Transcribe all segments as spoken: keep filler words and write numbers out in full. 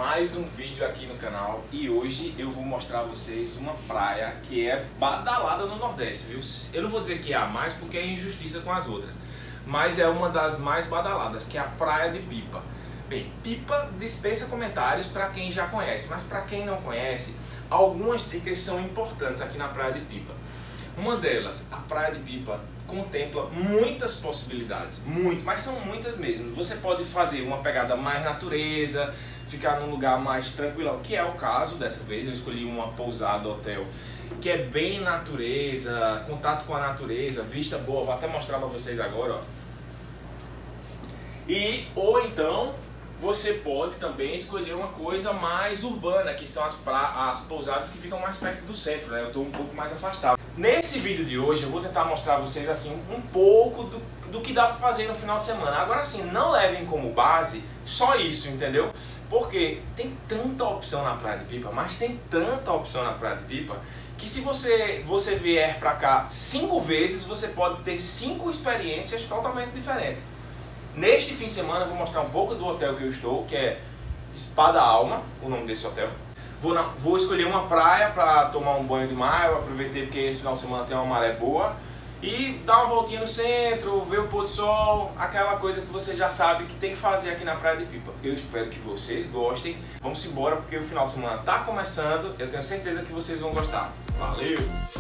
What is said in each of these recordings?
mais um vídeo aqui no canal e hoje eu vou mostrar a vocês uma praia que é badalada no Nordeste, viu? Eu não vou dizer que é a mais porque é injustiça com as outras, mas é uma das mais badaladas, que é a Praia de Pipa. Bem, Pipa dispensa comentários para quem já conhece, mas para quem não conhece, algumas dicas são importantes aqui na Praia de Pipa. Uma delas, a Praia de Pipa contempla muitas possibilidades, muito, mas são muitas mesmo. Você pode fazer uma pegada mais natureza, ficar num lugar mais tranquilo, que é o caso dessa vez. Eu escolhi uma pousada, hotel, que é bem natureza, contato com a natureza, vista boa, vou até mostrar para vocês agora, ó. E, ou então, você pode também escolher uma coisa mais urbana, que são as, pra, as pousadas que ficam mais perto do centro, né? Eu estou um pouco mais afastado. Nesse vídeo de hoje eu vou tentar mostrar a vocês assim um pouco do, do que dá para fazer no final de semana. Agora sim, não levem como base só isso, entendeu? Porque tem tanta opção na Praia de Pipa, mas tem tanta opção na Praia de Pipa, que se você, você vier para cá cinco vezes, você pode ter cinco experiências totalmente diferentes. Neste fim de semana eu vou mostrar um pouco do hotel que eu estou, que é Espada Alma, o nome desse hotel. Vou, na, vou escolher uma praia para tomar um banho de mar, eu aproveitei porque esse final de semana tem uma maré boa. E dar uma voltinha no centro, ver o pôr do sol, aquela coisa que você já sabe que tem que fazer aqui na Praia de Pipa. Eu espero que vocês gostem. Vamos embora porque o final de semana está começando, eu tenho certeza que vocês vão gostar. Valeu!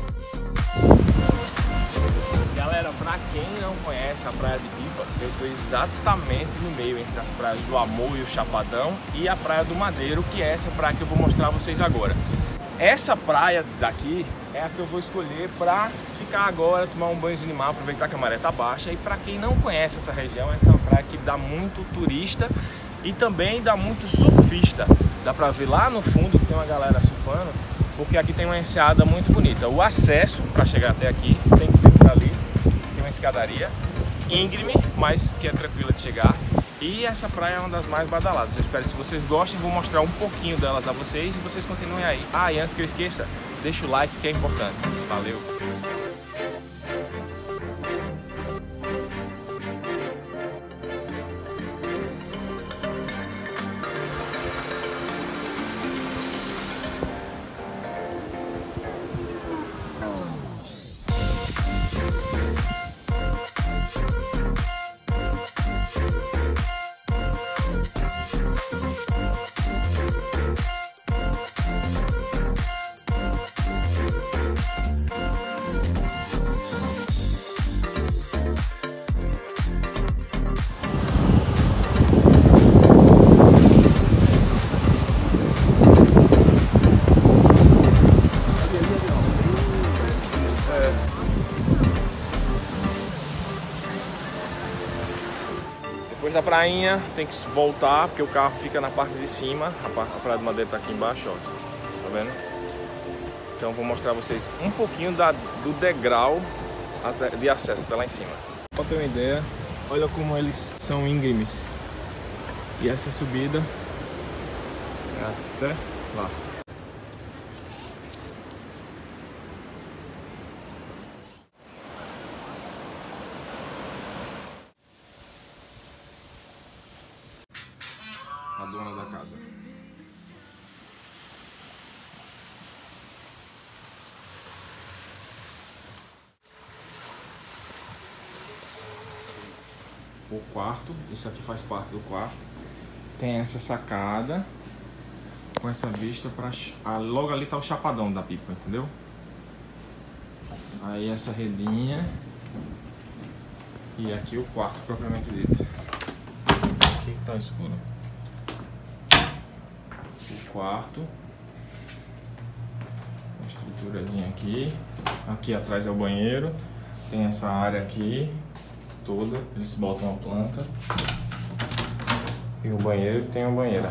Galera, pra quem não conhece a Praia de Pipa, eu estou exatamente no meio entre as praias do Amor e o Chapadão e a Praia do Madeiro, que é essa praia que eu vou mostrar a vocês agora. Essa praia daqui é a que eu vou escolher pra ficar agora, tomar um banho de mar, aproveitar que a maré tá baixa. E pra quem não conhece essa região, essa é uma praia que dá muito turista e também dá muito surfista. Dá pra ver lá no fundo que tem uma galera surfando, porque aqui tem uma enseada muito bonita. O acesso para chegar até aqui tem que ser por ali. Uma escadaria íngreme, mas que é tranquila de chegar. E essa praia é uma das mais badaladas. Eu espero que vocês gostem, vou mostrar um pouquinho delas a vocês e vocês continuem aí. Ah, e antes que eu esqueça, deixa o like que é importante. Valeu! Depois da prainha tem que voltar porque o carro fica na parte de cima. A parte da Praia de Madeira está aqui embaixo, ó. Tá vendo? Então vou mostrar a vocês um pouquinho da, do degrau até, de acesso até lá em cima. Pra ter uma ideia, olha como eles são íngremes. E essa subida é até lá. A dona da casa. O quarto, isso aqui faz parte do quarto. Tem essa sacada com essa vista para logo ali tá o Chapadão da Pipa, entendeu? Aí essa redinha e aqui o quarto propriamente dito. Aqui que tá escuro. Quarto, uma estruturazinha aqui, aqui atrás é o banheiro, tem essa área aqui toda, eles botam uma planta e o banheiro tem uma banheira.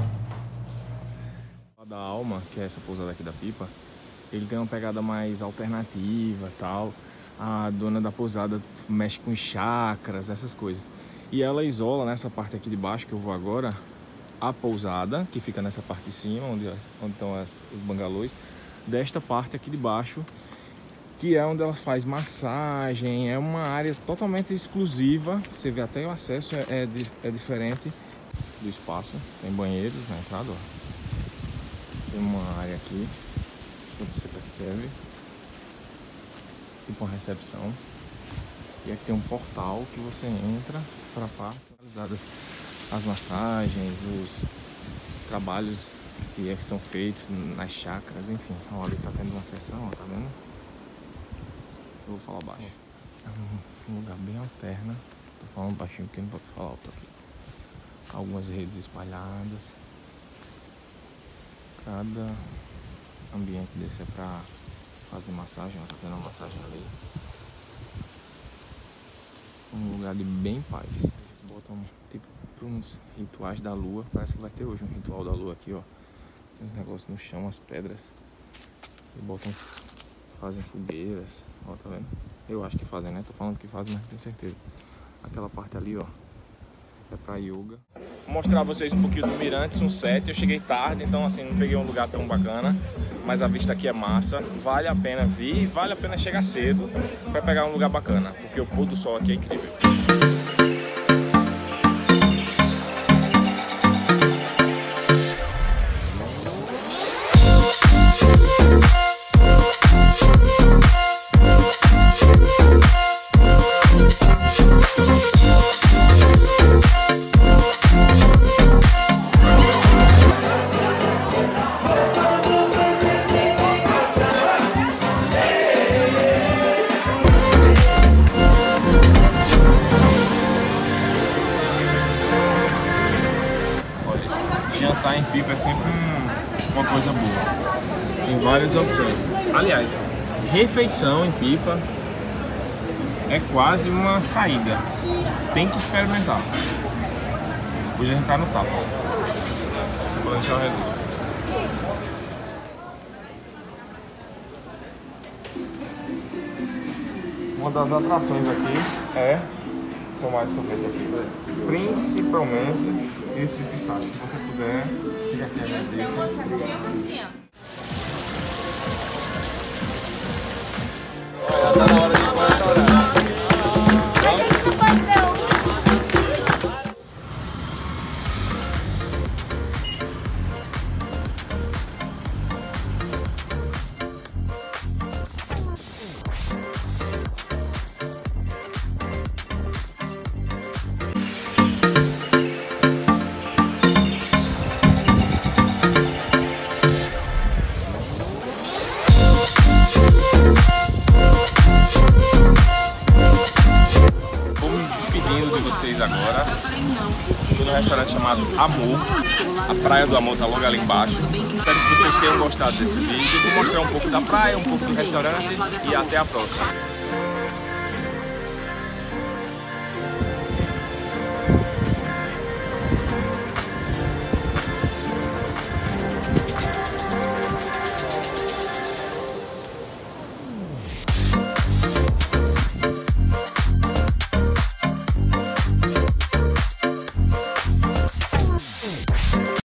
Da Alma, que é essa pousada aqui da Pipa, ele tem uma pegada mais alternativa, tal. A dona da pousada mexe com chakras, essas coisas, e ela isola nessa parte aqui de baixo que eu vou agora a pousada, que fica nessa parte de cima, onde, onde estão as, os bangalôs, desta parte aqui de baixo, que é onde ela faz massagem. É uma área totalmente exclusiva, você vê até o acesso é, é, é diferente. do espaço. Tem banheiros na entrada, ó. Tem uma área aqui que você percebe, tipo uma recepção. E aqui tem um portal que você entra para a parte realizadas as massagens, os trabalhos que são feitos nas chácaras, enfim. Ó, ali tá tendo uma sessão, ó, tá vendo? Eu vou falar baixo. É um lugar bem alterno. Tô falando baixinho porque não pode falar alto aqui. Algumas redes espalhadas. Cada ambiente desse é pra fazer massagem, ó, tá tendo uma massagem ali. Um lugar de bem paz. Eles botam tipo uns rituais da lua. Parece que vai ter hoje um ritual da lua aqui, ó. Tem uns negócios no chão, as pedras. E botam, fazem fogueiras, ó, tá vendo? Eu acho que fazem, né? Tô falando que fazem, mas não tenho certeza. Aquela parte ali, ó, é pra yoga. Vou mostrar a vocês um pouquinho do Mirante Sunset. Eu cheguei tarde, então assim, não peguei um lugar tão bacana. Mas a vista aqui é massa, vale a pena vir e vale a pena chegar cedo para pegar um lugar bacana, porque o pôr do sol aqui é incrível. Jantar em Pipa é sempre um, uma coisa boa. Tem várias opções. Aliás, refeição em Pipa é quase uma saída. Tem que experimentar. Hoje a gente tá no Tapas. Vou deixar o reduto. Uma das atrações aqui é tomar esse sorvete aqui. Principalmente esse de pistache. Se você puder, fica aqui a minha dica. Olha, tá na hora de restaurar. Vocês agora. Estou num restaurante chamado Amor. A Praia do Amor tá logo ali embaixo. Espero que vocês tenham gostado desse vídeo. Vou mostrar um pouco da praia, um pouco do restaurante e até a próxima.